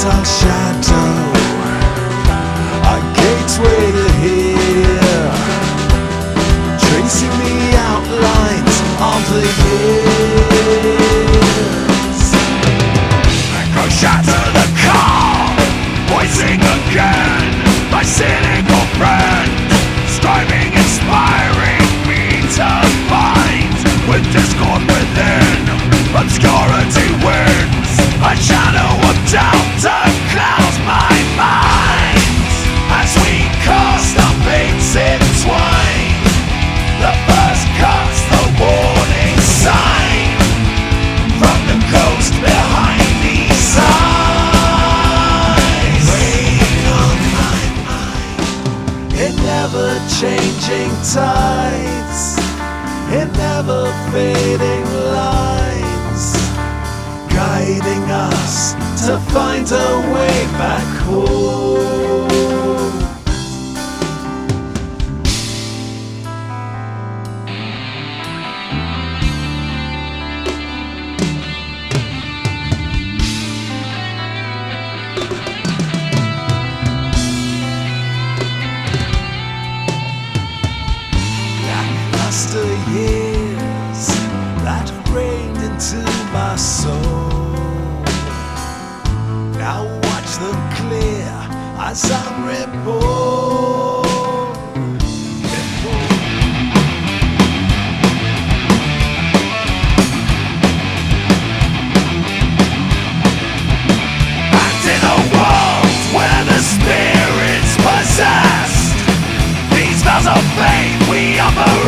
dark shadow, a gateway to here, tracing the outlines of the years. Echo shatter the calm, voicing again my cynical friend, striving, inspiring me to find with discord within. Obscurity wins, a shadow of doubt to cloud my mind. As we cast our fates entwine, the first cuts the warning sign from the ghost behind these eyes. Rain on my mind, in never-changing tides, in never-fading lines, guiding us to find a way back home. Lackluster years that rained into my soul, now watch them clear as I'm reborn. And in a world where the spirit's possessed, these vows of faith we offer